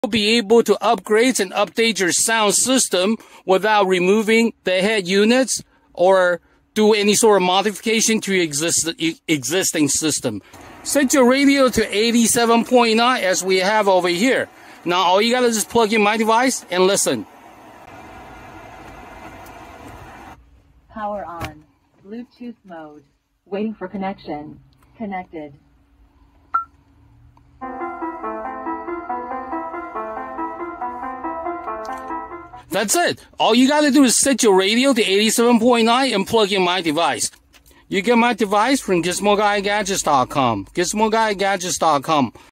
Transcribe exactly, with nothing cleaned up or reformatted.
be able to upgrade and update your sound system without removing the head units or do any sort of modification to your exist existing system. Set your radio to eighty-seven point nine as we have over here. Now all you gotta just plug in my device and listen. Power on. Bluetooth mode. Waiting for connection. Connected. That's it. All you gotta do is set your radio to eighty-seven point nine and plug in my device. You get my device from Gizmo Guy Gadgets dot com. Gizmo Guy Gadgets dot com.